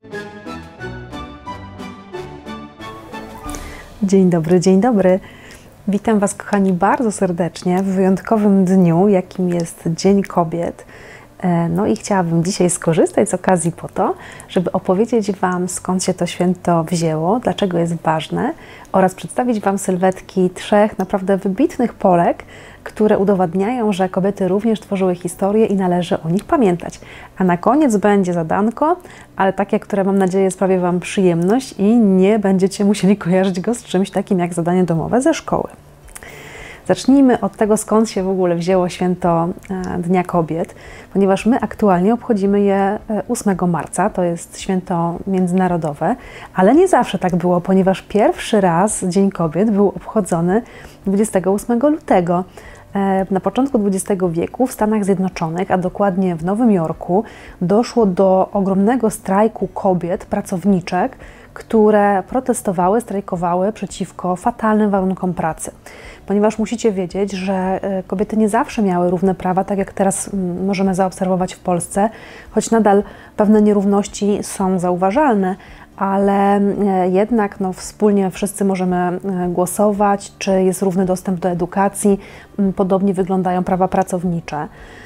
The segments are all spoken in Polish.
Dzień dobry, dzień dobry. Witam Was, kochani, bardzo serdecznie w wyjątkowym dniu, jakim jest Dzień Kobiet. No i chciałabym dzisiaj skorzystać z okazji po to, żeby opowiedzieć Wam, skąd się to święto wzięło, dlaczego jest ważne oraz przedstawić Wam sylwetki trzech naprawdę wybitnych Polek, które udowadniają, że kobiety również tworzyły historię i należy o nich pamiętać. A na koniec będzie zadanko, ale takie, które mam nadzieję sprawi Wam przyjemność i nie będziecie musieli kojarzyć go z czymś takim jak zadanie domowe ze szkoły. Zacznijmy od tego, skąd się w ogóle wzięło święto Dnia Kobiet, ponieważ my aktualnie obchodzimy je 8 marca, to jest święto międzynarodowe, ale nie zawsze tak było, ponieważ pierwszy raz Dzień Kobiet był obchodzony 28 lutego. Na początku XX wieku w Stanach Zjednoczonych, a dokładnie w Nowym Jorku, doszło do ogromnego strajku kobiet, pracowniczek, które protestowały, strajkowały przeciwko fatalnym warunkom pracy. Ponieważ musicie wiedzieć, że kobiety nie zawsze miały równe prawa, tak jak teraz możemy zaobserwować w Polsce, choć nadal pewne nierówności są zauważalne, ale jednak wspólnie wszyscy możemy głosować, czy jest równy dostęp do edukacji, podobnie wyglądają prawa pracownicze.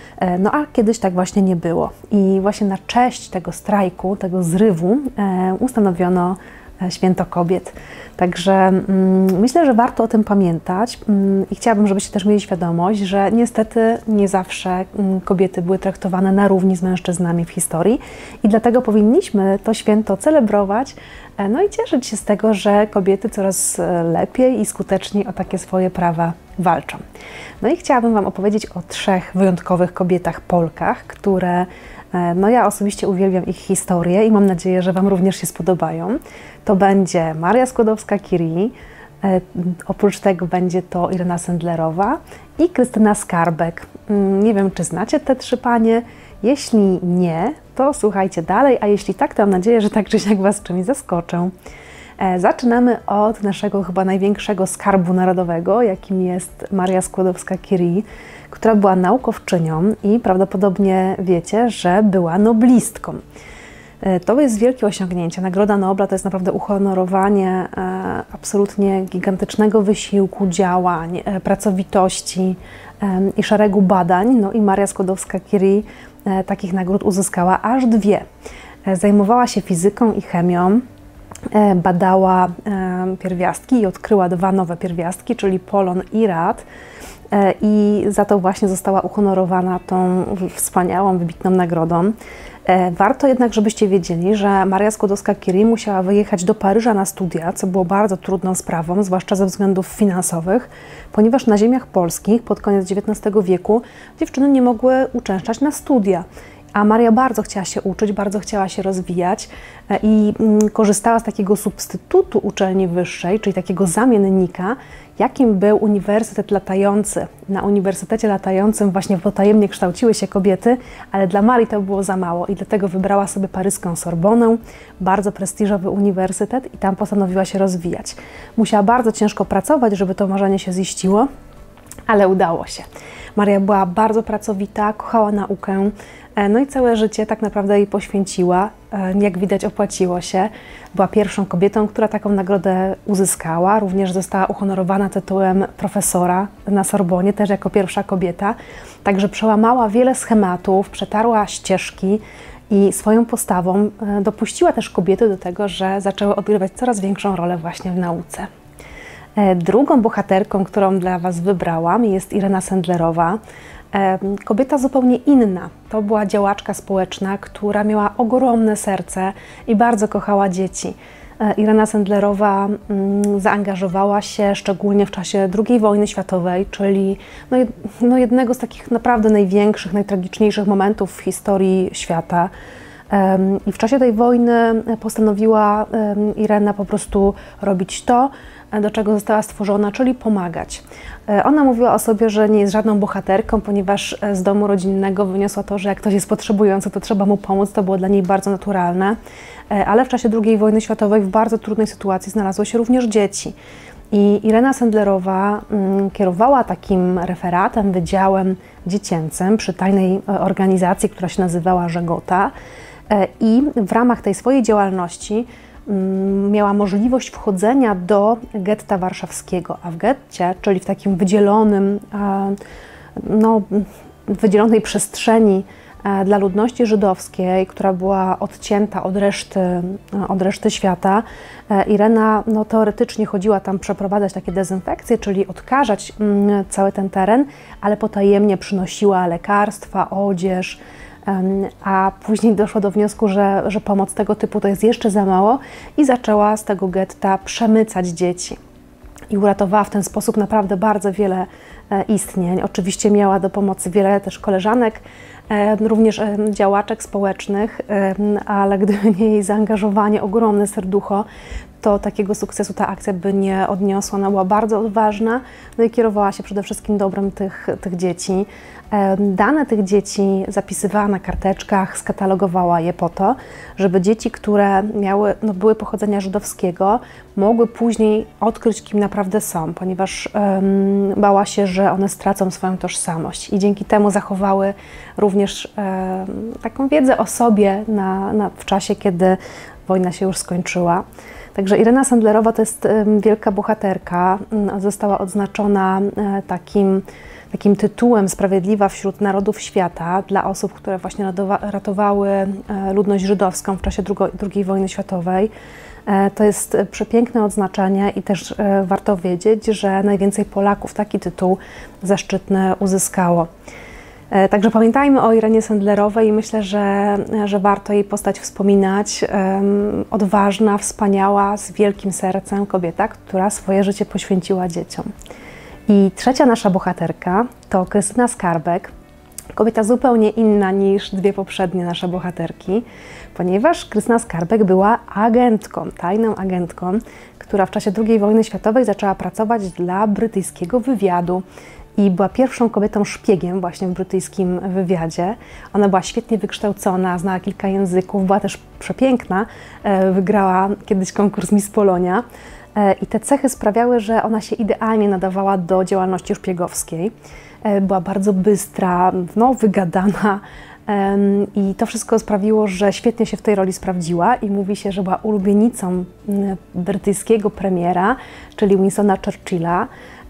No a kiedyś tak właśnie nie było. I właśnie na cześć tego strajku, tego zrywu ustanowiono Święto Kobiet. Także myślę, że warto o tym pamiętać i chciałabym, żebyście też mieli świadomość, że niestety nie zawsze kobiety były traktowane na równi z mężczyznami w historii i dlatego powinniśmy to święto celebrować, no i cieszyć się z tego, że kobiety coraz lepiej i skuteczniej o takie swoje prawa walczą. No i chciałabym Wam opowiedzieć o trzech wyjątkowych kobietach Polkach, które ja osobiście uwielbiam ich historię i mam nadzieję, że Wam również się spodobają. To będzie Maria Skłodowska-Curie, oprócz tego będzie to Irena Sendlerowa i Krystyna Skarbek. Nie wiem, czy znacie te trzy panie. Jeśli nie, to słuchajcie dalej, a jeśli tak, to mam nadzieję, że tak czy siak Was czymś zaskoczę. Zaczynamy od naszego chyba największego skarbu narodowego, jakim jest Maria Skłodowska-Curie, która była naukowczynią i prawdopodobnie wiecie, że była noblistką. To jest wielkie osiągnięcie. Nagroda Nobla to jest naprawdę uhonorowanie absolutnie gigantycznego wysiłku, działań, pracowitości i szeregu badań. No i Maria Skłodowska-Curie takich nagród uzyskała aż dwie. Zajmowała się fizyką i chemią, badała pierwiastki i odkryła dwa nowe pierwiastki, czyli polon i rad. I za to właśnie została uhonorowana tą wspaniałą, wybitną nagrodą. Warto jednak, żebyście wiedzieli, że Maria Skłodowska-Curie musiała wyjechać do Paryża na studia, co było bardzo trudną sprawą, zwłaszcza ze względów finansowych, ponieważ na ziemiach polskich pod koniec XIX wieku dziewczyny nie mogły uczęszczać na studia. A Maria bardzo chciała się uczyć, bardzo chciała się rozwijać i korzystała z takiego substytutu uczelni wyższej, czyli takiego zamiennika, jakim był Uniwersytet Latający. Na Uniwersytecie Latającym właśnie potajemnie kształciły się kobiety, ale dla Marii to było za mało i dlatego wybrała sobie paryską Sorbonnę, bardzo prestiżowy uniwersytet i tam postanowiła się rozwijać. Musiała bardzo ciężko pracować, żeby to marzenie się ziściło, ale udało się. Maria była bardzo pracowita, kochała naukę, no i całe życie tak naprawdę jej poświęciła. Jak widać, opłaciło się. Była pierwszą kobietą, która taką nagrodę uzyskała. Również została uhonorowana tytułem profesora na Sorbonie, też jako pierwsza kobieta. Także przełamała wiele schematów, przetarła ścieżki i swoją postawą dopuściła też kobiety do tego, że zaczęły odgrywać coraz większą rolę właśnie w nauce. Drugą bohaterką, którą dla Was wybrałam, jest Irena Sendlerowa. Kobieta zupełnie inna. To była działaczka społeczna, która miała ogromne serce i bardzo kochała dzieci. Irena Sendlerowa zaangażowała się szczególnie w czasie II wojny światowej, czyli jednego z takich naprawdę największych, najtragiczniejszych momentów w historii świata. I w czasie tej wojny postanowiła Irena po prostu robić to, do czego została stworzona, czyli pomagać. Ona mówiła o sobie, że nie jest żadną bohaterką, ponieważ z domu rodzinnego wyniosła to, że jak ktoś jest potrzebujący, to trzeba mu pomóc. To było dla niej bardzo naturalne. Ale w czasie II wojny światowej w bardzo trudnej sytuacji znalazły się również dzieci. I Irena Sendlerowa kierowała takim referatem, wydziałem dziecięcym przy tajnej organizacji, która się nazywała Żegota. I w ramach tej swojej działalności miała możliwość wchodzenia do getta warszawskiego, a w getcie, czyli w takim wydzielonym, wydzielonej przestrzeni dla ludności żydowskiej, która była odcięta od reszty świata, Irena teoretycznie chodziła tam przeprowadzać takie dezynfekcje, czyli odkażać cały ten teren, ale potajemnie przynosiła lekarstwa, odzież, a później doszła do wniosku, że pomoc tego typu to jest jeszcze za mało i zaczęła z tego getta przemycać dzieci. I uratowała w ten sposób naprawdę bardzo wiele istnień. Oczywiście miała do pomocy wiele też koleżanek, również działaczek społecznych, ale gdyby nie jej zaangażowanie, ogromne serducho, to takiego sukcesu ta akcja by nie odniosła. Ona była bardzo odważna, no i kierowała się przede wszystkim dobrem tych dzieci. Dane tych dzieci zapisywała na karteczkach, skatalogowała je po to, żeby dzieci, które były pochodzenia żydowskiego, mogły później odkryć, kim naprawdę są, ponieważ bała się, że one stracą swoją tożsamość i dzięki temu zachowały również taką wiedzę o sobie w czasie, kiedy wojna się już skończyła. Także Irena Sendlerowa to jest wielka bohaterka, została odznaczona takim tytułem Sprawiedliwa wśród Narodów Świata dla osób, które właśnie ratowały ludność żydowską w czasie II wojny światowej. To jest przepiękne odznaczenie i też warto wiedzieć, że najwięcej Polaków taki tytuł zaszczytny uzyskało. Także pamiętajmy o Irenie Sendlerowej i myślę, że warto jej postać wspominać. Odważna, wspaniała, z wielkim sercem kobieta, która swoje życie poświęciła dzieciom. I trzecia nasza bohaterka to Krystyna Skarbek. Kobieta zupełnie inna niż dwie poprzednie nasze bohaterki, ponieważ Krystyna Skarbek była agentką, tajną agentką, która w czasie II wojny światowej zaczęła pracować dla brytyjskiego wywiadu i była pierwszą kobietą szpiegiem właśnie w brytyjskim wywiadzie. Ona była świetnie wykształcona, znała kilka języków, była też przepiękna, wygrała kiedyś konkurs Miss Polonia. I te cechy sprawiały, że ona się idealnie nadawała do działalności szpiegowskiej. Była bardzo bystra, wygadana i to wszystko sprawiło, że świetnie się w tej roli sprawdziła i mówi się, że była ulubienicą brytyjskiego premiera, czyli Winstona Churchilla.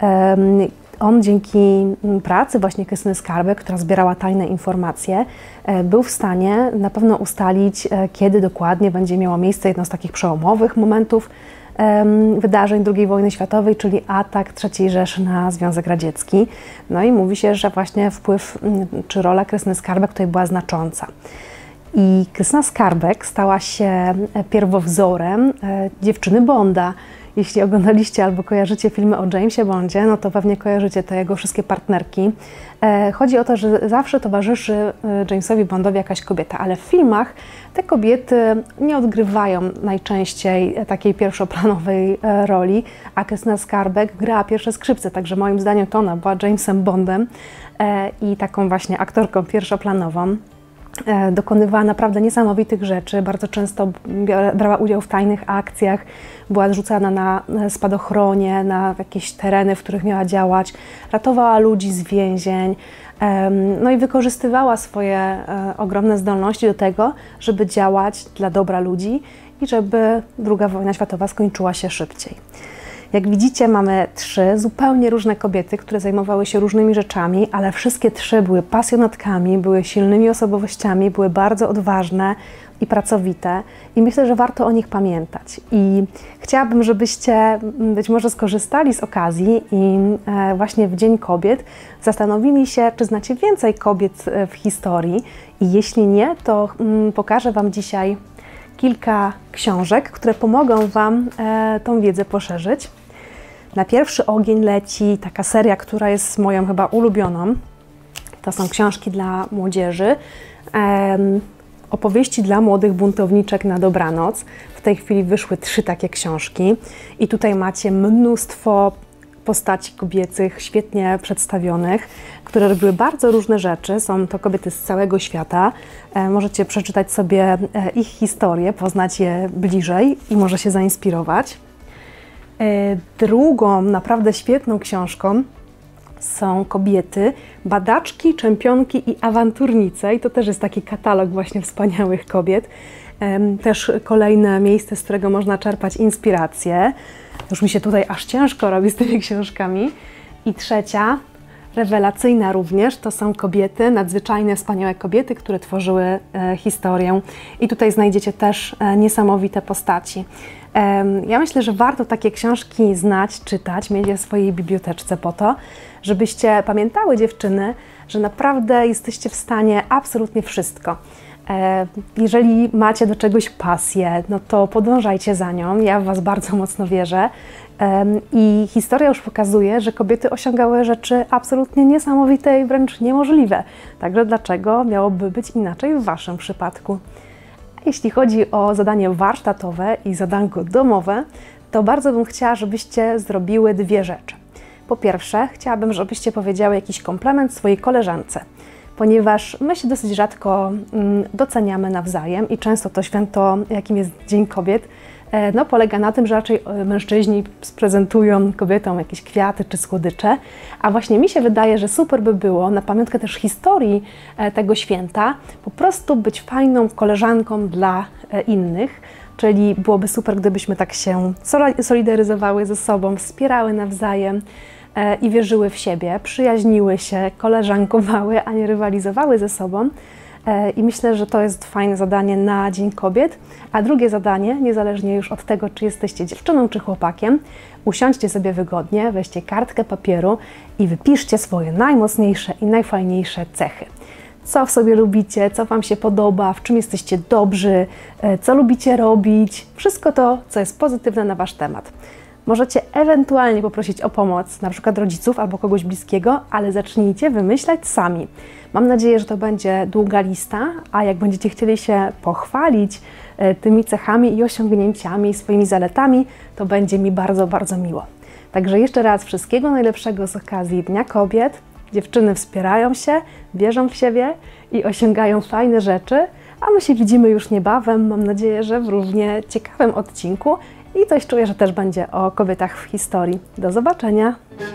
On dzięki pracy właśnie Krystyny Skarbek, która zbierała tajne informacje, był w stanie na pewno ustalić, kiedy dokładnie będzie miało miejsce jedno z takich przełomowych momentów wydarzeń II wojny światowej, czyli atak III Rzeszy na Związek Radziecki. No i mówi się, że właśnie wpływ czy rola Krystyny Skarbek tutaj była znacząca. I Krystyna Skarbek stała się pierwowzorem dziewczyny Bonda. Jeśli oglądaliście albo kojarzycie filmy o Jamesie Bondzie, no to pewnie kojarzycie te jego wszystkie partnerki. Chodzi o to, że zawsze towarzyszy Jamesowi Bondowi jakaś kobieta, ale w filmach te kobiety nie odgrywają najczęściej takiej pierwszoplanowej roli, a Krystyna Skarbek grała pierwsze skrzypce, także moim zdaniem to ona była Jamesem Bondem i taką właśnie aktorką pierwszoplanową. Dokonywała naprawdę niesamowitych rzeczy, bardzo często brała udział w tajnych akcjach, była zrzucana na spadochronie, na jakieś tereny, w których miała działać, ratowała ludzi z więzień, no i wykorzystywała swoje ogromne zdolności do tego, żeby działać dla dobra ludzi i żeby II wojna światowa skończyła się szybciej. Jak widzicie, mamy trzy zupełnie różne kobiety, które zajmowały się różnymi rzeczami, ale wszystkie trzy były pasjonatkami, były silnymi osobowościami, były bardzo odważne i pracowite i myślę, że warto o nich pamiętać. I chciałabym, żebyście być może skorzystali z okazji i właśnie w Dzień Kobiet zastanowili się, czy znacie więcej kobiet w historii i jeśli nie, to pokażę Wam dzisiaj kilka książek, które pomogą Wam tą wiedzę poszerzyć. Na pierwszy ogień leci taka seria, która jest moją chyba ulubioną. To są książki dla młodzieży, opowieści dla młodych buntowniczek na dobranoc. W tej chwili wyszły 3 takie książki i tutaj macie mnóstwo postaci kobiecych, świetnie przedstawionych, które robiły bardzo różne rzeczy. Są to kobiety z całego świata. Możecie przeczytać sobie ich historię, poznać je bliżej i może się zainspirować. Drugą naprawdę świetną książką są kobiety, badaczki, czempionki i awanturnice. I to też jest taki katalog właśnie wspaniałych kobiet. Też kolejne miejsce, z którego można czerpać inspirację. Już mi się tutaj aż ciężko robi z tymi książkami. I trzecia, rewelacyjna również, to są kobiety, nadzwyczajne, wspaniałe kobiety, które tworzyły historię. I tutaj znajdziecie też niesamowite postaci. Ja myślę, że warto takie książki znać, czytać, mieć je w swojej biblioteczce po to, żebyście pamiętały, dziewczyny, że naprawdę jesteście w stanie absolutnie wszystko. Jeżeli macie do czegoś pasję, no to podążajcie za nią. Ja w Was bardzo mocno wierzę. I historia już pokazuje, że kobiety osiągały rzeczy absolutnie niesamowite i wręcz niemożliwe. Także dlaczego miałoby być inaczej w Waszym przypadku? A jeśli chodzi o zadanie warsztatowe i zadanko domowe, to bardzo bym chciała, żebyście zrobiły dwie rzeczy. Po pierwsze, chciałabym, żebyście powiedziały jakiś komplement swojej koleżance, ponieważ my się dosyć rzadko doceniamy nawzajem i często to święto, jakim jest Dzień Kobiet, no, polega na tym, że raczej mężczyźni prezentują kobietom jakieś kwiaty czy słodycze, a właśnie mi się wydaje, że super by było na pamiątkę też historii tego święta po prostu być fajną koleżanką dla innych, czyli byłoby super, gdybyśmy tak się solidaryzowały ze sobą, wspierały nawzajem i wierzyły w siebie, przyjaźniły się, koleżankowały, a nie rywalizowały ze sobą. I myślę, że to jest fajne zadanie na Dzień Kobiet. A drugie zadanie, niezależnie już od tego, czy jesteście dziewczyną, czy chłopakiem, usiądźcie sobie wygodnie, weźcie kartkę papieru i wypiszcie swoje najmocniejsze i najfajniejsze cechy. Co w sobie lubicie, co Wam się podoba, w czym jesteście dobrzy, co lubicie robić. Wszystko to, co jest pozytywne na Wasz temat. Możecie ewentualnie poprosić o pomoc, na przykład rodziców albo kogoś bliskiego, ale zacznijcie wymyślać sami. Mam nadzieję, że to będzie długa lista, a jak będziecie chcieli się pochwalić tymi cechami i osiągnięciami, swoimi zaletami, to będzie mi bardzo, bardzo miło. Także jeszcze raz wszystkiego najlepszego z okazji Dnia Kobiet. Dziewczyny wspierają się, wierzą w siebie i osiągają fajne rzeczy, a my się widzimy już niebawem, mam nadzieję, że w równie ciekawym odcinku i coś czuję, że też będzie o kobietach w historii. Do zobaczenia!